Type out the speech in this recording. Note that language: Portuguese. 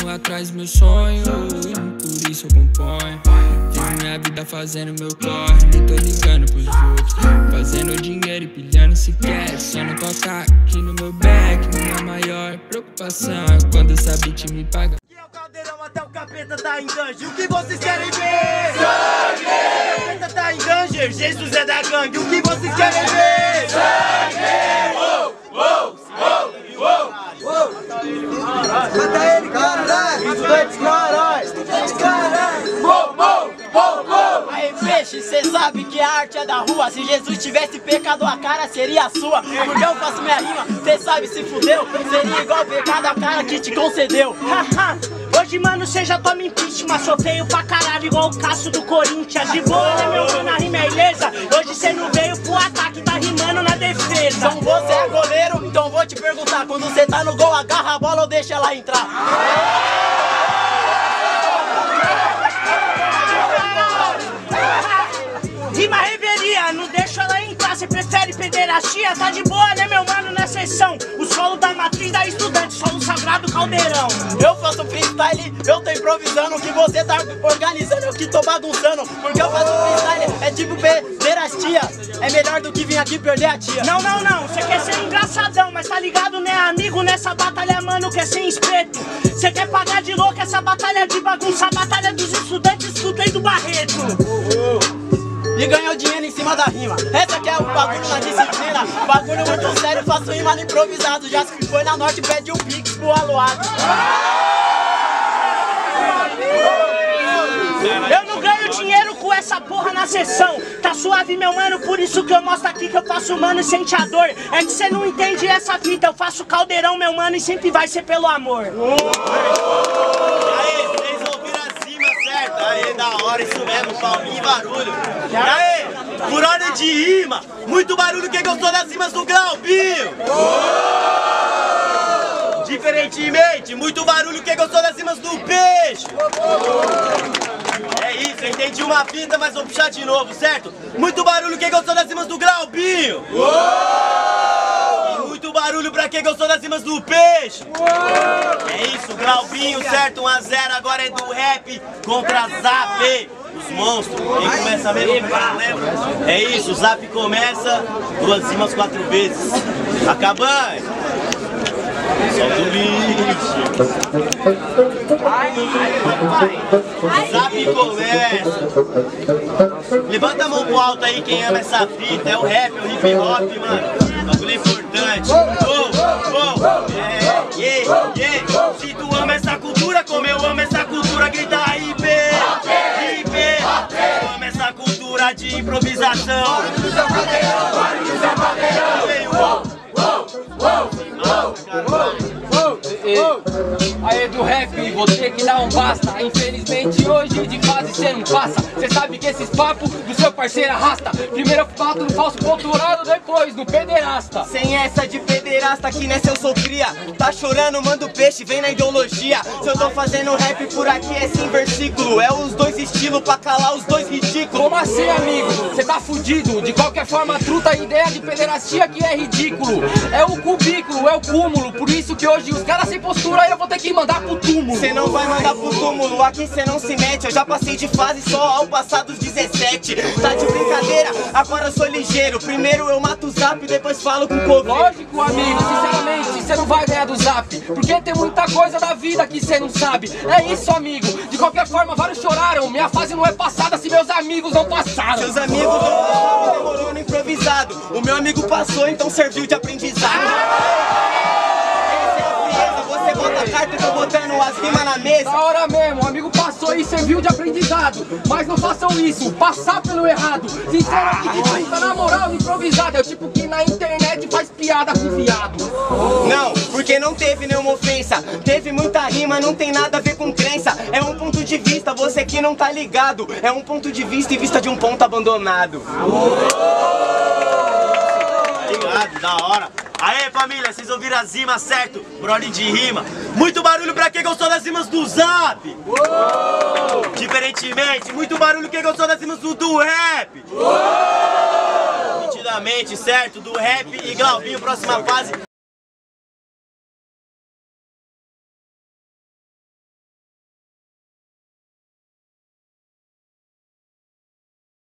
correndo atrás do meu sonho, por isso eu componho. Vivo minha vida fazendo meu corre, nem tô ligando pros outros. Fazendo dinheiro e pilhando se quer. Só não tocar aqui no meu back. Minha maior preocupação é quando essa beat me paga. Aqui é o Caldeirão, até o capeta tá em danger. O que vocês querem ver? Sangue! O capeta tá em danger, Jesus é da gangue. O que vocês querem ver? Sangue! Uou, uou, uou, uou. Mata ele, caralho! Estudantes, caralho! Estudantes, caralho! Uou, uou, uou, uou. Aí, peixe, cê sabe que a arte é da rua. Se Jesus tivesse pecado, a cara seria sua. Porque eu faço minha rima, cê sabe se fudeu. Seria igual pecado a cara que te concedeu. Hoje, mano, cê já toma impeachment. Sou feio pra caralho, igual o Cássio do Corinthians. De boa, né, meu mano, a rima é ilesa. Hoje cê não veio pro ataque, tá rimando na defesa. Então você é goleiro, então vou te perguntar. Quando cê tá no gol, agarra a bola ou deixa ela entrar? Rima reveria, não deixa ela entrar. Cê prefere pederastia? Tá de boa, né, meu mano, na sessão. O solo da matriz da estudante, solo sagrado Caldeirão. Eu faço freestyle, eu tô improvisando. O que você tá organizando, eu que tô bagunçando. Porque eu faço freestyle, é tipo pederastia. É melhor do que vir aqui perder a tia. Não, não, não, cê quer ser engraçadão, mas tá ligado, né, amigo? Nessa batalha, mano, quer ser espeto. Cê quer pagar de louco essa batalha de bagunça. A batalha dos estudantes, escutei do Barreto. E ganhou dinheiro em cima da rima. Essa aqui é o bagulho na disciplina. Bagulho muito sério, faço rima no improvisado. Já se foi na norte, pede um pix pro aluado. Eu não ganho dinheiro com essa porra na sessão. Tá suave, meu mano, por isso que eu mostro aqui que eu faço mano e sente a dor. É que cê não entende essa fita. Eu faço Caldeirão, meu mano, e sempre vai ser pelo amor. Aí, vocês ouviram a rima certa? Aí, da hora, isso mesmo, palminho e barulho. E aí, por ordem de rima, muito barulho, quem gostou das rimas do Glaubinho? Diferentemente, muito barulho, quem gostou das rimas do Peixe? É isso, eu entendi uma fita, mas vou puxar de novo, certo? Muito barulho, quem gostou das rimas do Glaubinho? E muito barulho pra quem gostou das rimas do Peixe? É isso, Glaubinho, certo? 1 a 0, agora é do rap contra Zap. Os monstros, quem começa mesmo? É isso, o Zap começa, 2 rimas 4 vezes. Acabando! Solta o bicho! Zap começa! Levanta a mão pro alto aí quem ama essa fita, é o rap, o hip hop, mano. Bagulho importante. Se tu ama essa cultura, como eu amo essa cultura, grita IP! Eu amo essa cultura de improvisação. Aê do rap, vou ter que dar um basta. Infelizmente hoje de fase cê não passa. Cê sabe que esses papos do seu parceiro arrasta. Primeiro eu bato no falso doutorado, depois no pederasta. Sem essa de pederasta aqui nessa eu sou cria. Tá chorando, manda o peixe, vem na ideologia. Se eu tô fazendo rap por aqui é sem versículo. É os dois estilos pra calar os dois ridículos. Como assim, amigo? Cê tá fudido. De qualquer forma, truta a ideia de pederastia que é ridículo. É o cubículo, é o cúmulo. Por isso que hoje os caras sem postura eu vou ter que mandar pro túmulo. Cê não vai mandar pro túmulo, aqui cê não se mete. Eu já passei de fase só ao passar dos 17. Tá de brincadeira, agora eu sou ligeiro. Primeiro eu mato o Zap, depois falo com o coveiro. Lógico, amigo, sinceramente, cê não vai ganhar do Zap. Porque tem muita coisa da vida que cê não sabe. É isso, amigo, de qualquer forma vários choraram. Minha fase não é passada se meus amigos não passaram. Seus amigos não passaram, demorou no improvisado. O meu amigo passou, então serviu de aprendizado. Você bota a carta, eu tô botando as rimas na mesa. Da hora mesmo, o amigo passou e serviu de aprendizado. Mas não façam isso, passar pelo errado. Sincero aqui que tenta na moral improvisada. É o tipo que na internet faz piada com viado. Não, porque não teve nenhuma ofensa. Teve muita rima, não tem nada a ver com crença. É um ponto de vista, você que não tá ligado. É um ponto de vista e vista de um ponto abandonado. Obrigado, da hora. Aê, família, vocês ouviram as rimas, certo? Por ordem de rima. Muito barulho pra quem gostou das rimas do Zap. Diferentemente, muito barulho quem gostou das rimas do rap. Nitidamente, certo? Do rap e Glaubinho, próxima fase.